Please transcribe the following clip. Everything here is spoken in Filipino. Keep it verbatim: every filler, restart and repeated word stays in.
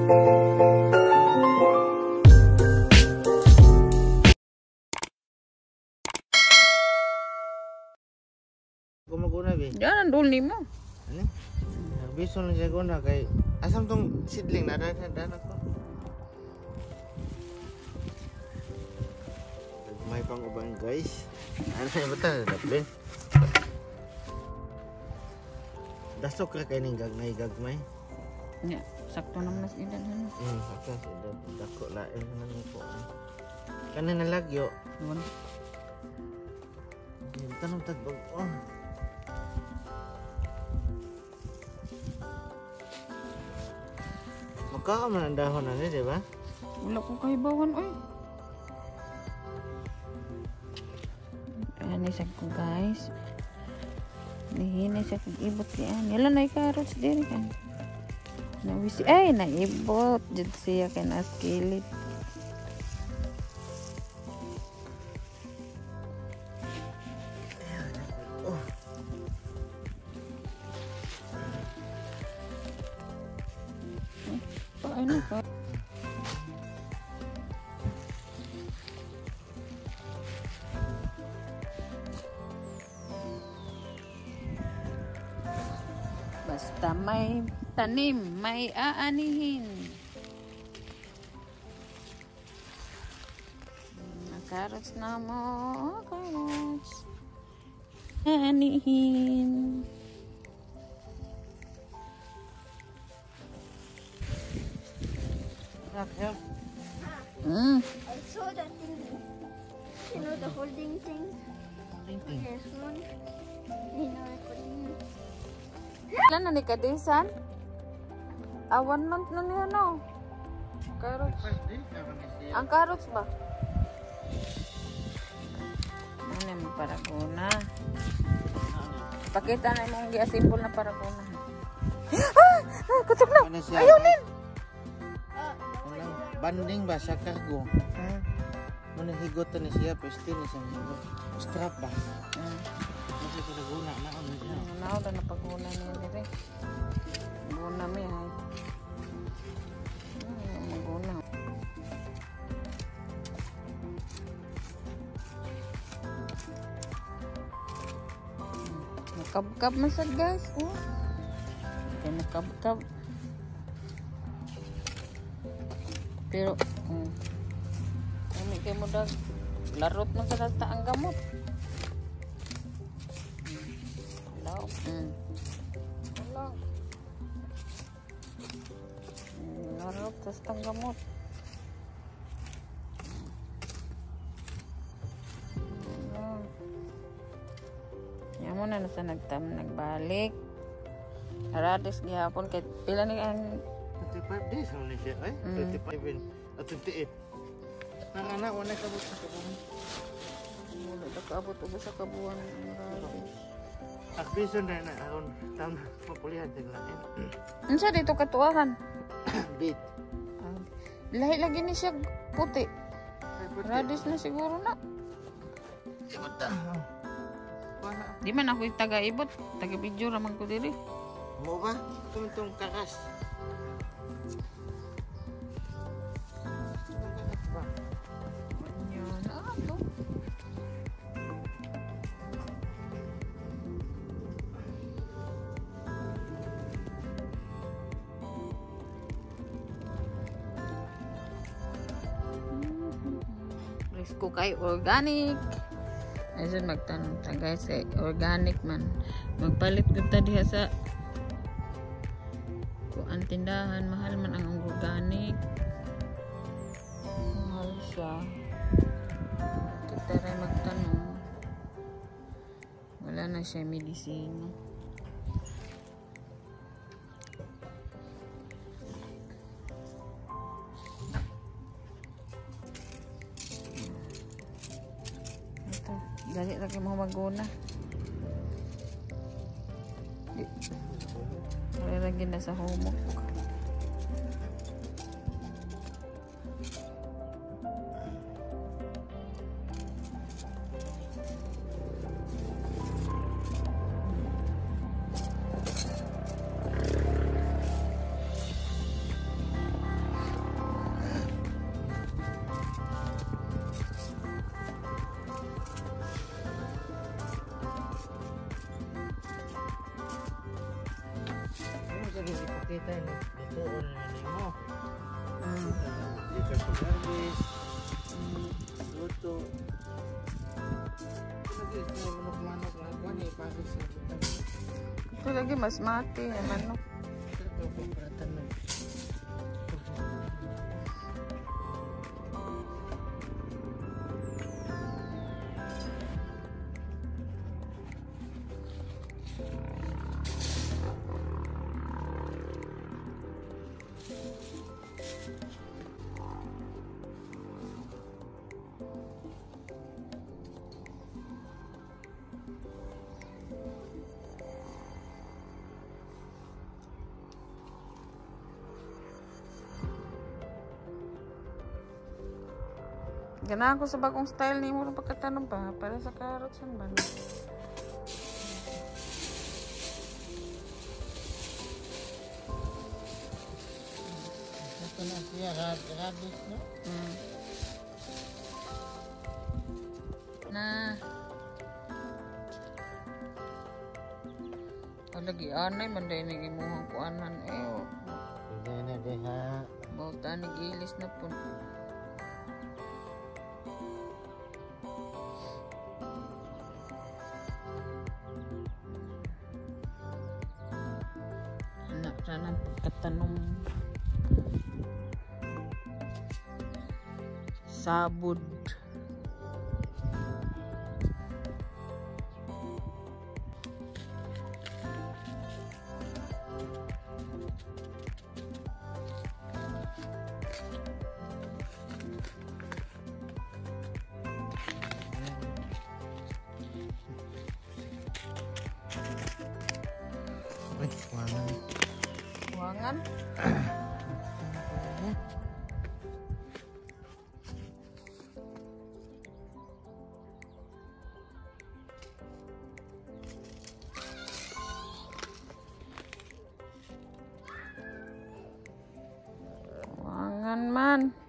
Gumaguna be. Yan ang dul nimo. Ano? Bison lang siya guna kay asam tong seedling na daan ako. May pang ubang guys. Ano yung bata? Daplin. Dasok ra kay ning gagmay gagmay. Ya, sakto naman mas edad ano. Hmm, sakto sa edad dako lain man ko. Kanina lagyo. Duwan. Tanong tagbag. Oh. Magkakaman ang dahon na niya, di ba? Wala ko kahibawan oy. Ayan isa ko guys. Nihinay sa kag-ibot yan. Yala na i-carrots din kan. Nawisi ay naibot jud siya kay naskilit. Paano pa? Basta may tanim, may aanihin. Carrots na mo, carrots. Aanihin. Help. Mm. I saw that thing. You know the holding thing? Holding thing. Yes, one. You know, I couldn't. Ilan na ni Kadisan? Ah, one month na niya, no? Carrots. Ang carrots ba? Ano yung paragona? Pakita na yung gi-assemble na paragona. Ah! Ah! Kutok na! Ayunin! Banding ba sa cargo? Hmm. Muna higotan ni siya, pwede ni siya higot. Strap ba? Hmm. Kasi ito naguna na ano siya. Now, na napaguna niya dire. Guna mi, hay. Hmm, maguna. Nakabkab masad guys. Oh. Kaya nakabkab. Pero, hmm. Kami kayo mo dag. Larot mo sa data ang gamot. Hello. Hmm. Hello. Larot sa data gamot. Hello. Yan mo na nasa nagtam, nagbalik. Naradis gihapon kahit pila ni ang twenty-five days naman siya. Ay, Mm. twenty-five at twenty-eight. Nang-anak, wala kabot sa kabuhan. wala na kaabot ubos sa kabuhan. Maradis. Akbison na na aron tam mapulihan sa lain. Unsa dito katuahan? Bait. Ah, lahi lagi ni siya puti. Radis na siguro na. Ibot ta. Wala. Di man ako taga-ibot. Taga-video raman ko diri. Mo ba? Tumutong kakas. Yan. Ah, to. Risko kay organic. Ayun magtanong ta guys eh, organic man. Magpalit gud ta diha sa kuan tindahan, mahal man ang organic. Mahal siya. Kita rin magtanong. Wala na siya medisina. Ito, dali lagi mo maguna. Wala lagi na sa humok. lagi ipakita ini. Lutoon naman mo. Mm. Jika sa garbis. Luto. Lagi sa manok-manok na ako ni ipakit sa lutoon. Ito lagi mas mati naman no. Ito po pratan mo. Ganahan ko sa bagong style ni mo ng pagkatanom pa para sa carrots yan ba? Ito na siya, rabis, no? Mm. Na. Lagi anay man dahil nagimuhang kuanan. Eh, oh. Hindi na diha. Bauta ni gilis na po. Anak sana pagkatanong sabud. Uy, wangan. Wangan. Wangan man.